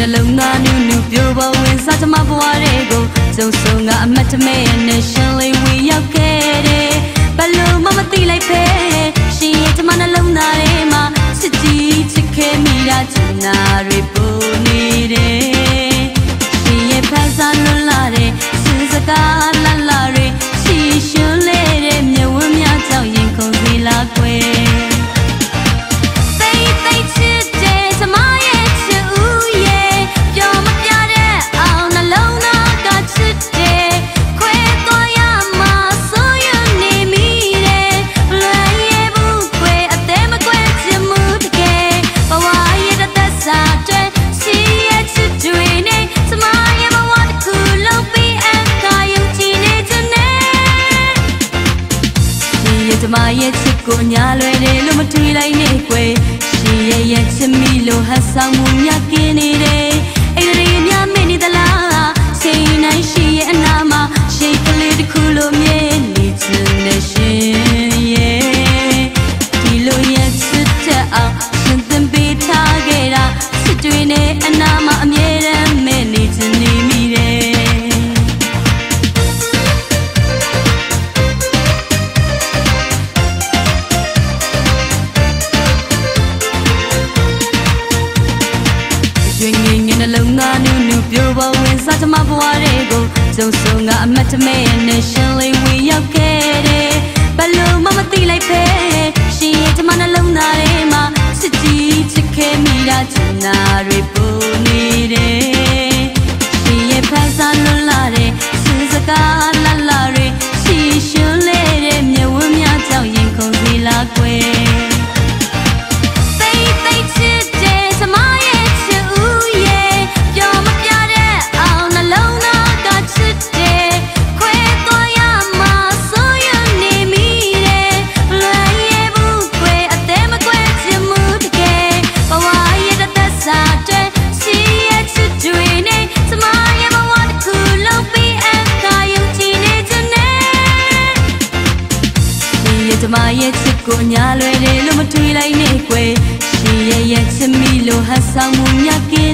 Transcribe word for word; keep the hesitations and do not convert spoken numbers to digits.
လုံးသားနူးနူးပြိုပေါ်ဝင်စားချမဘွားတွေကိုကျုံဆုံကအမတ်တမဲနဲ့ရှင်လေးဝင်ရောက်ခဲ့တယ်ဘလို့မမသိလိုက်ပဲရှင်ရဲ့ကျမနှလုံးသားထဲမှာစစ်ကြီးချစ်ခဲ့မိတာချင်နာတွေပိုနေတယ်ရှင်ရဲ့ဖန်ဆာလွန်လာတဲ့စဉ်စကားလှလှတွေရှီရှင်လေးတဲ့မြဝန်းများကြောင့်ရင်ခုန်စီလာကွယ်ကျမရဲ့ချစ်ကိုညာလွယ်တယ်လို့မထွေးလိုက်နဲ့ကွယ်ရှင်ရဲ့ရဲ့ချစ်မိလို့ဟတ်ဆောင်မှုများกินနေတယ်အဲ့ဒီရများမင်းနေသလားချိန်နိုင်ရှင်ရဲ့အနာမှာရှိတ်ကလေးတစ်ခုလိုမြဲနေချင်တဲ့ရှင်ရဲ့ဒီလိုရဲ့ချစ်တဲ့အောင်ရှင်သင်ပေးထားခဲ့တာချစ်တွေနဲ့အနာမှာအမြဲတမ်းမင်းနေချင်နေမိတယ်လုံးသားနူးနူးပြိုပေါ်ဝင်စားချမဘွားတွေကိုကျုံဆုံကအမတ်တမဲနဲ့ရှင်လေးဝင်ရောက်ခဲ့တယ်ဘလို့မမသိလိုက်ပဲရှင်ရဲ့ကျမနှလုံးသားထဲမှာစစ်ကြီးချစ်ခဲ့မိတာချင်နာတွေပိုနေတယ်ရှင်ရဲ့ဖန်ဆာလွန်လာတဲ့စဉ်စကားလှလှတွေရှီရှင်လေးတဲ့မြဝန်းများကြောင့်ရင်ခုန်စီလာကွယ်ကျမရဲ့ချစ်ကိုညာလွယ်တယ်လို့မထွေးလိုက်နဲ့ကွယ်ရှင်ရဲ့ရဲ့ချစ်မိလို့ဟတ်ဆောင်မှုများกิน